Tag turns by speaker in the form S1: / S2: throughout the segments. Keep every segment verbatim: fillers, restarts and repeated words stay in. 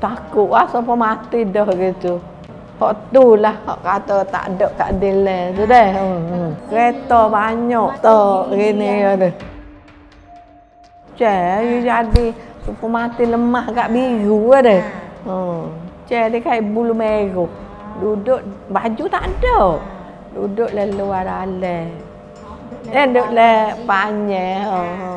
S1: takut lah sampai mati dah gitu. Hak tu lah hak kata tak ada keadilan tu dah. Hmm. Kereta banyak tak gini ada. Cek jadi sampai mati lemah kat biru ada. Hmm. Cek dia kayak bulu merah. Duduk baju tak ada. Duduk le luar dalam. Eh duduk le panjang. Ha.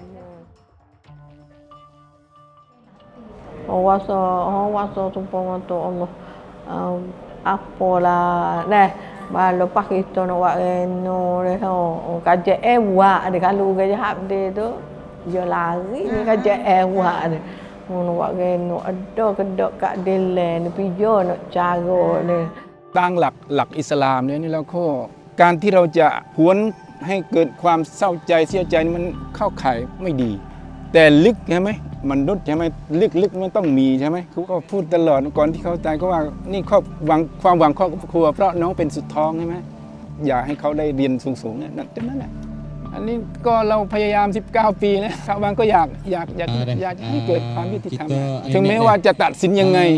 S1: Oh wasa, oh wasa sumpah tu Allah. Uh, apalah dah baru lepas kita nak buat reno dah oh kajak ewak dia kalau gajah habis tu dia lari ni kajak ewak dia nak buat reno ada kedok kat delan ni pijo nak cara ni
S2: ตั้งหลักหลักอิสลามเนี่ยนี่แล้วก็การที่เราจะหวนให้เกิดความเศร้าใจเสียใจมันเข้าข่ายไม่ดีแต่ลึกใช่ไหมมนุษย์ใช่ไหมลึกๆมันต้องมีใช่ไหมเขาก็พูดตลอดก่อนที่เขาตายก็ว่านี่ครอบหวังความหวังครอบครัวเพราะน้องเป็นสุดท้องใช่ไหมอยากให้เขาได้เรียนสูงๆเนี่ยนั่นแหละอันนี้ก็เราพยายามสิบเก้าปีนะชาวบ้านก็อยากอยากอยากอยากให้เกิดความยุติธรรมถึงแม้ว่าจะตัดสินยังไง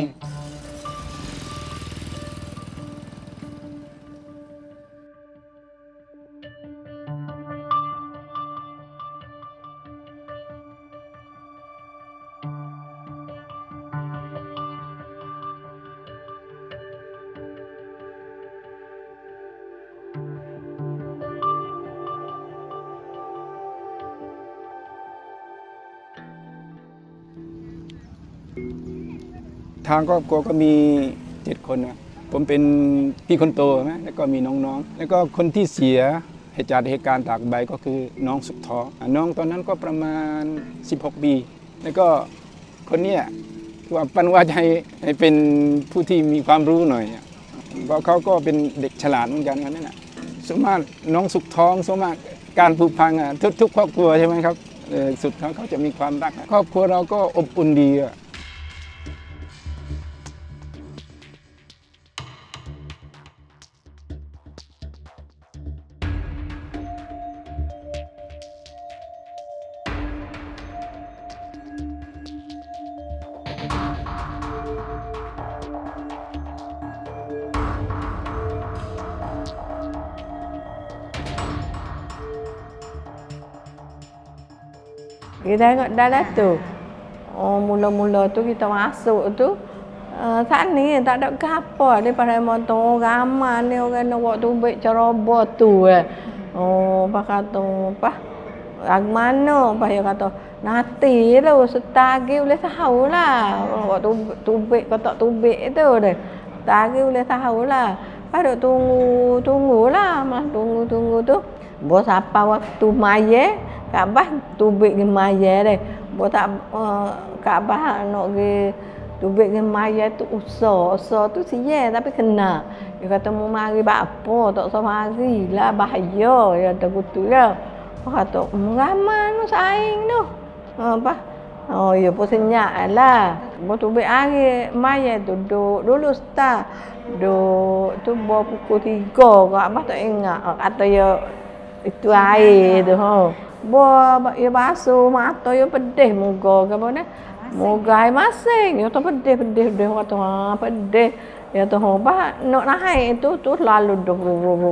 S2: ทางครอบครัวก็มีเจ็ดคนนะผมเป็นพี่คนโตนะแล้วก็มีน้องๆแล้วก็คนที่เสียเหตุจากเหตุการณ์ตากใบก็คือน้องสุดท้องน้องตอนนั้นก็ประมาณสิบหกปีแล้วก็คนนี้คือว่าปั้นว่าจะให้ให้เป็นผู้ที่มีความรู้หน่อยเพราะเขาก็เป็นเด็กฉลาดเหมือนกันนั่นแหละสมมติน้องสุดท้องสมมติการผูกพันทุกทุกครอบครัวใช่ไหมครับสุดเขาเขาจะมีความรักครอบครัวเราก็อบอุ่นดี
S1: Kita tengok dalam tu, oh, mula-mula tu kita masuk tu, uh, saat ni tak ada apa daripada motor ramai ni orang nak buat tubik ceroboh tu eh. Oh, pak kata apa? Ag mana? Pak dia kata nanti tu setagi boleh tahu lah. Buat tubik, tubik kotak tubik tu deh. Setagi boleh tahu lah. Pada tunggu, tunggulah, mas tunggu tunggu tu. Bos apa waktu maya? Kaabah tubik di maya deh. Buat tak uh, Kaabah nak ke tubik di maya tu usah, usah tu siye tapi kena. Dia kata mau mari apa tak usah mari lah bahaya ya tak kutu ya. Kata ramai nu saing tu. Apa? Oh ya pun senyap lah. Buat tubik hari maya tu duduk dulu start. Duduk tu bawa pukul tiga Kaabah tak ingat kata ya itu air tu ha. Buat ya basuh mata ya pedih muka ke apa ni muka air masing ya tu pedih pedih pedih kata ha pedih ya tu apa nak naik itu tu lalu duk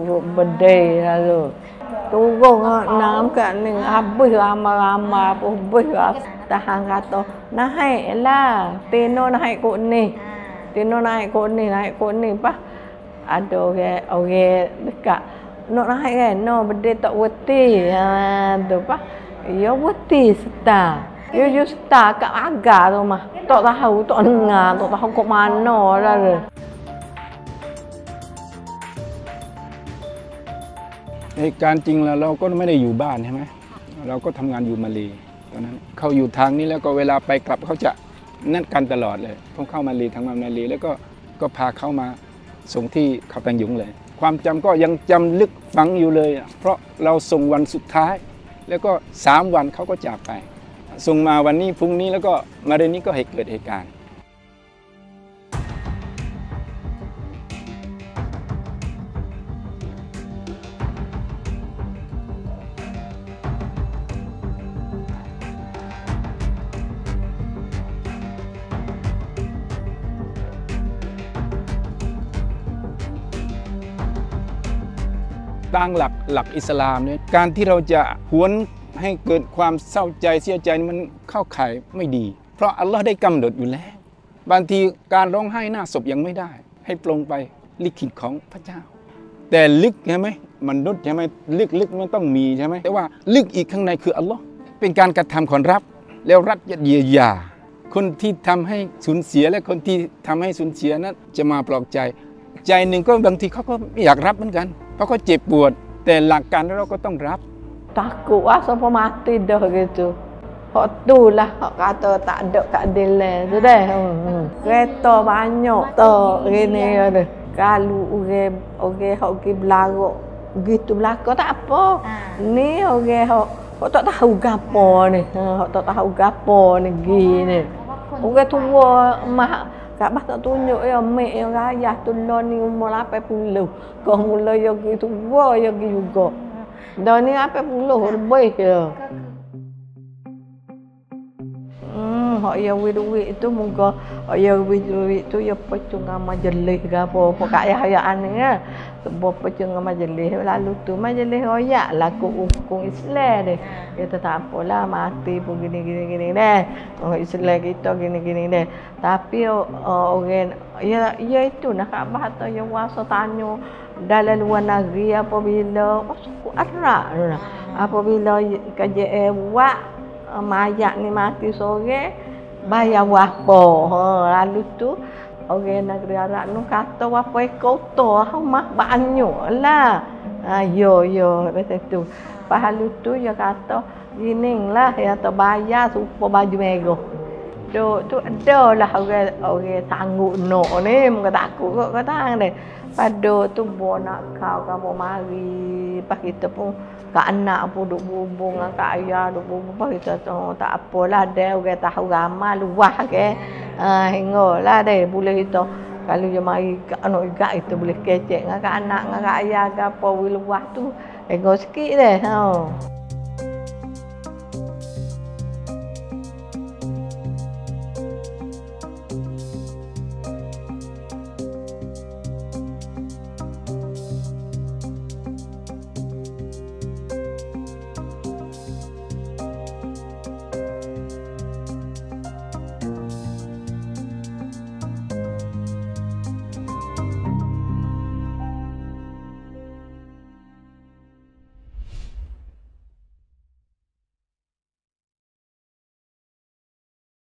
S1: pedih lalu turun nam kat ni habis ramai-ramai habis tahan kata naik lah tino naik kok ni tino naik kok ni naik kok ni apa ada orang orang dekat nak naik kan, no benda tak weti, ha tu apa? Ya weti star, ya you star kat agar tu mah, tak tahu, tak dengar, tak tahu kok mana lah.
S2: เหตุการณ์จริงแล้วเราก็ไม่ได้อยู่บ้านใช่ไหมเราก็ทำงานอยู่มาเลตอนนั้นเขาอยู่ทางนี้แล้วก็เวลาไปกลับเขาจะนัดกันตลอดเลยผมเข้ามาเลทางมาเลแล้วก็ก็พาเขามาส่งที่เขาตังหยุงเลยความจำก็ยังจำลึกฝังอยู่เลยเพราะเราส่งวันสุดท้ายแล้วก็สามวันเขาก็จากไปส่งมาวันนี้พรุ่งนี้แล้วก็มาเดือนนี้ก็เหตุเกิดเหตุการณ์ตามหลักหลักอิสลามเนี่ยการที่เราจะหวนให้เกิดความเศร้าใจเสียใจมันเข้าข่ายไม่ดีเพราะอัลลอฮ์ได้กำหนดอยู่แล้วบางทีการร้องไห้หน้าศพยังไม่ได้ให้ปลงไปลิขิตของพระเจ้าแต่ลึกใช่ไหมมนุษย์ใช่ไหมลึกลึกมันต้องมีใช่ไหมแต่ว่าลึกอีกข้างในคืออัลลอฮ์เป็นการกระทำของรัฐแล้วรัฐจะเยียวยาคนที่ทำให้สูญเสียและคนที่ทำให้สูญเสียนั้นจะมาปลอบใจใจหนึ่งก็บางทีเขาก็ไม่อยากรับเหมือนกันเพราะเขาเจ็บปวดแต่หลักการเราก็ต้องรับ
S1: takut ah sampai mati dah gitu. Hak tu lah hak kata tak ada keadilan tu dah. Hmm. Kereta banyak tak gini ada. Kalau orang orang hak pergi belakang gitu belakang tak apa. Ni orang hak hak tak tahu gapo ni. Hak tak tahu gapo ni gini. Orang tua mah Kaabah tak tunjuk ya mek yang rayah tulon ni umur lapan puluh. Kau mula ya gitu tua ya juga. Dah ni lapan puluh lebih je. Hmm, hak ya duit itu muka hak ya duit itu ya pecung dengan majlis ke apa apa kat ayah-ayah ni ya. Sebab pecung dengan majlis lalu tu majlis royak lah ku hukum Islam deh. Kita tak apalah mati pun gini gini gini deh. Oh Islam kita gini gini deh. Tapi orang ya ya itu nak Kaabah atau ya wasa tanya dalam luar negeri apabila masuk Arab apabila kerja buat mayat ni mati sore bayar apa ha lalu tu orang negeri Arab nu kata apa kota mah banyak lah ha yo yo betul tu pahalu tu ya kata gini lah ya terbayar supaya baju merah tu tu ada lah orang orang sanggup no ni muka takut kok kata ni pada tu buat nak kau kamu mari pas kita pun kat anak pun duk bumbung dengan kat ayah duk bumbung pas kita tu tak apalah ada orang tahu ramai luah ke ha hinggalah deh boleh kita kalau dia mari kat anak juga kita boleh kecek dengan kat anak dengan kat ayah ke apa luah tu hingga sikit deh ha